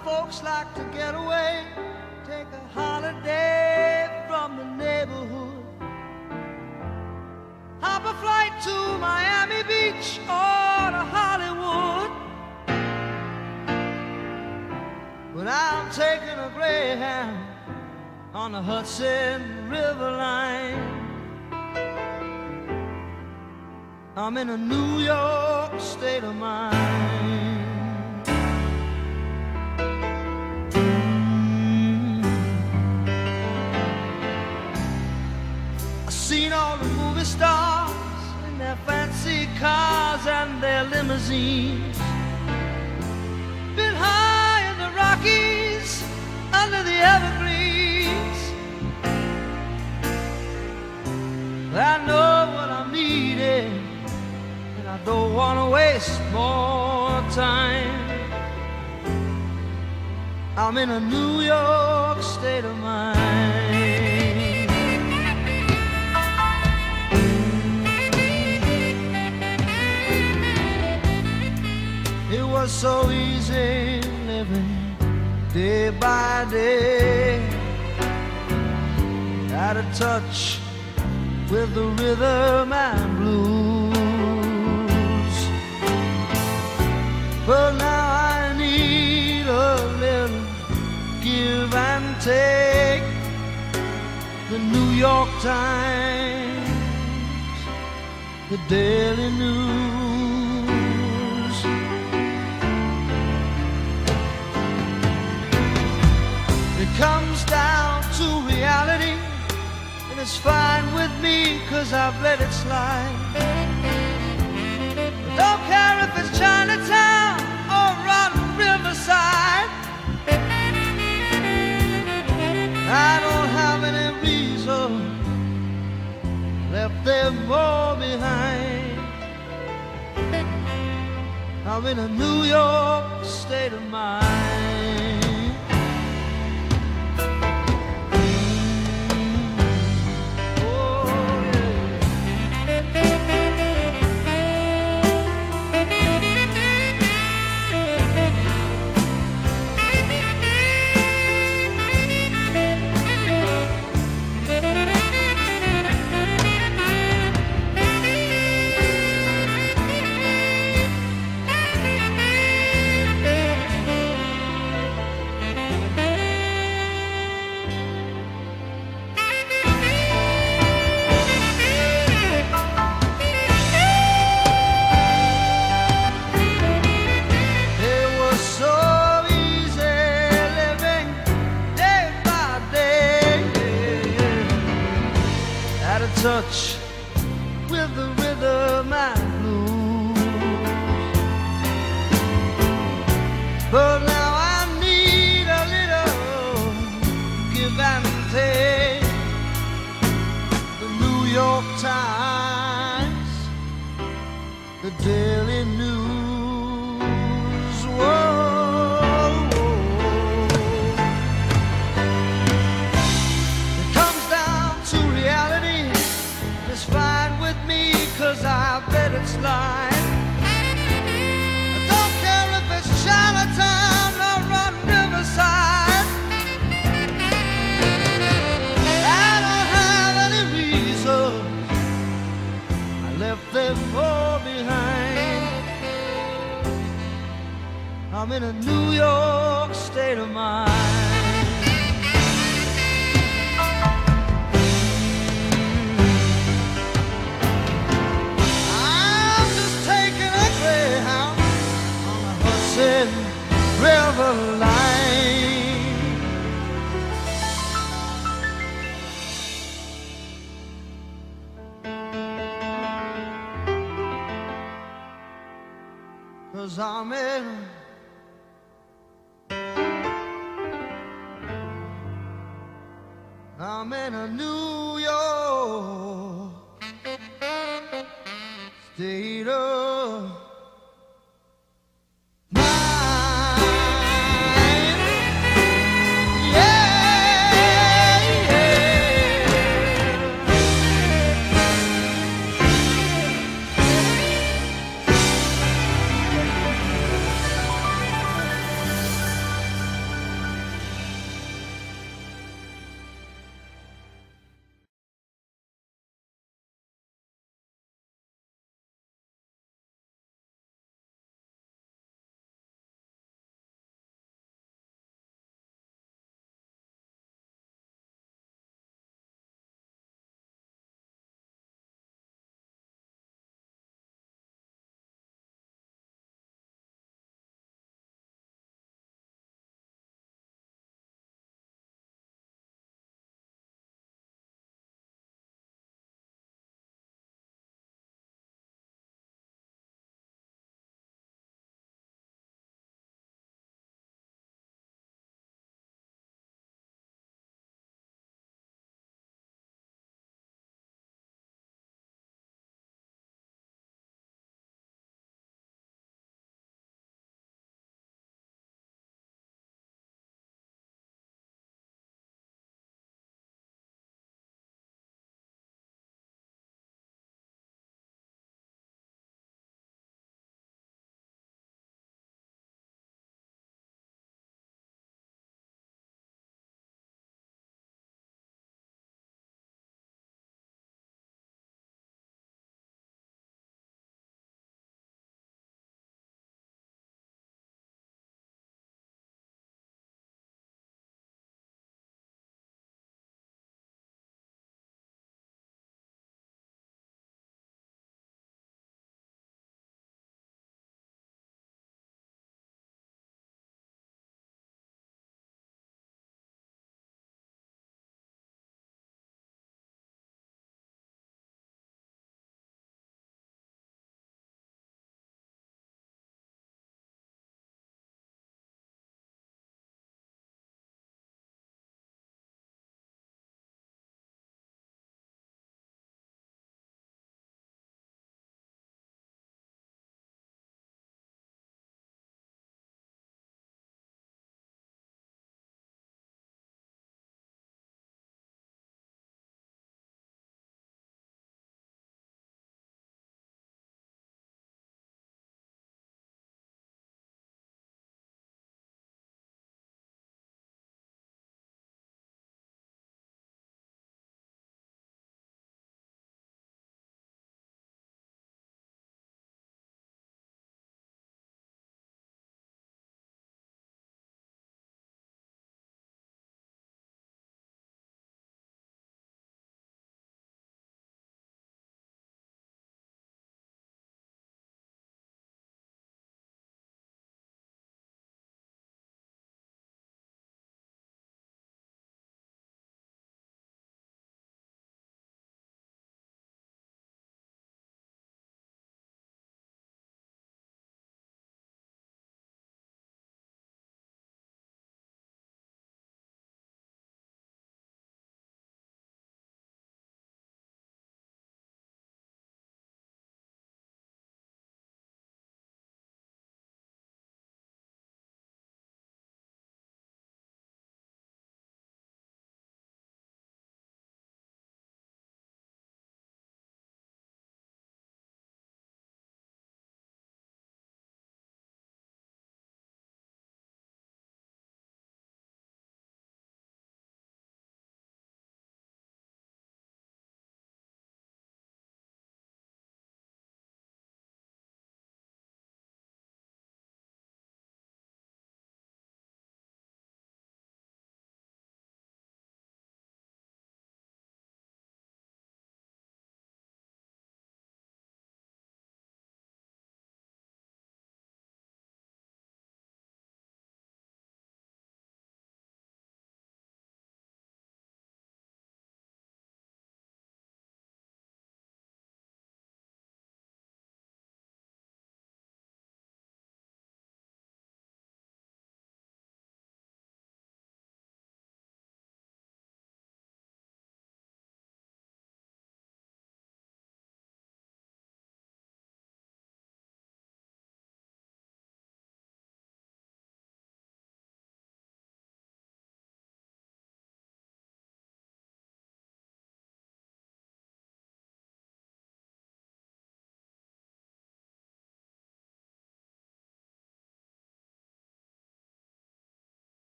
folks like to get away, take a holiday from the neighborhood, hop a flight to Miami Beach or to Hollywood. But I'm taking a Greyhound on the Hudson River line. I'm in a New York state of mind. I've seen all the movie stars in their fancy cars and their limousines, been high in the Rockies under the evergreens. I know what I'm needing, and I don't want to waste more time. I'm in a New York state of mind. It was so easy living day by day, out of touch with the rhythm and blues. But now I need a little give and take. The New York Times, the Daily News. It comes down to reality, and it's fine with me, 'cause I've let it slide. I don't care if it's Chinatown or rotten Riverside. I don't have any reason left them all behind. I'm in a New York state of mind. Touch with the rhythm and blues. But now I need a little give and take. The New York Times, the Daily News. Whoa. Fine with me, 'cause I've let it slide. I don't care if it's Chinatown or on Riverside. I don't have any reason I left them all behind. I'm in a New York state of mind. River line. 'Cause I'm in a New York